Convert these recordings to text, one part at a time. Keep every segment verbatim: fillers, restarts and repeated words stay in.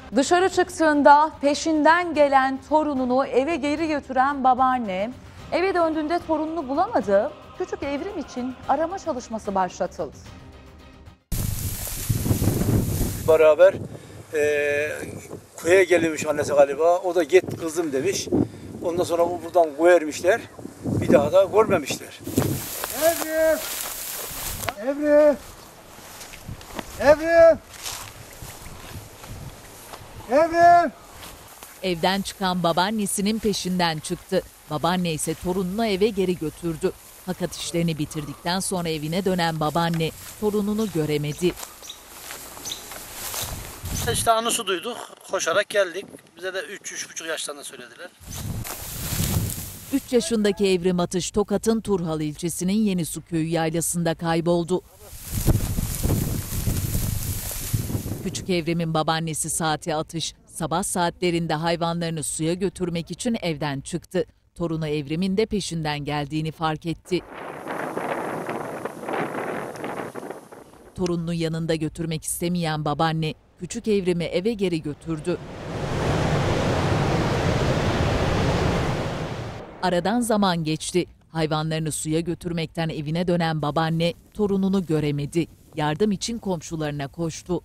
Dışarı çıktığında peşinden gelen torununu eve geri götüren babaanne, eve döndüğünde torununu bulamadı. Küçük Evrim için arama çalışması başlatıldı. Beraber e, köye gelmiş annesi galiba. O da git kızım demiş. Ondan sonra o buradan koyarmışlar. Bir daha da görmemişler. Evrim! Evrim! Evrim! Evrim! Evden çıkan babaannesinin peşinden çıktı. Babaanne ise torununu eve geri götürdü. Fakat işlerini bitirdikten sonra evine dönen babaanne torununu göremedi. İşte anonsu duyduk, koşarak geldik. Bize de üç üç buçuk yaşlarında söylediler. üç yaşındaki Evrim Atış, Tokat'ın Turhal ilçesinin Yenisu köyü yaylasında kayboldu. Küçük Evrim'in babaannesi Saati Atış, sabah saatlerinde hayvanlarını suya götürmek için evden çıktı. Torunu Evrim'in de peşinden geldiğini fark etti. Torununu yanında götürmek istemeyen babaanne, küçük Evrim'i eve geri götürdü. Aradan zaman geçti. Hayvanlarını suya götürmekten evine dönen babaanne torununu göremedi. Yardım için komşularına koştu.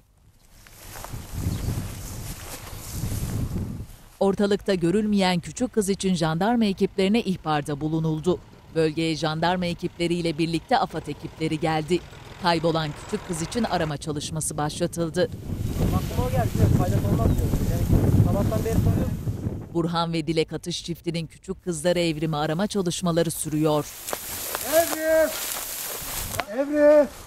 Ortalıkta görülmeyen küçük kız için jandarma ekiplerine ihbarda bulunuldu. Bölgeye jandarma ekipleriyle birlikte AFAD ekipleri geldi. Kaybolan küçük kız için arama çalışması başlatıldı. Aklıma o geldi. Fayda olmaz diyor. Yani sabahtan beri soruyorum. Burhan ve Dilek Atış çiftinin küçük kızları Evrim'i arama çalışmaları sürüyor. Evrim! Evrim!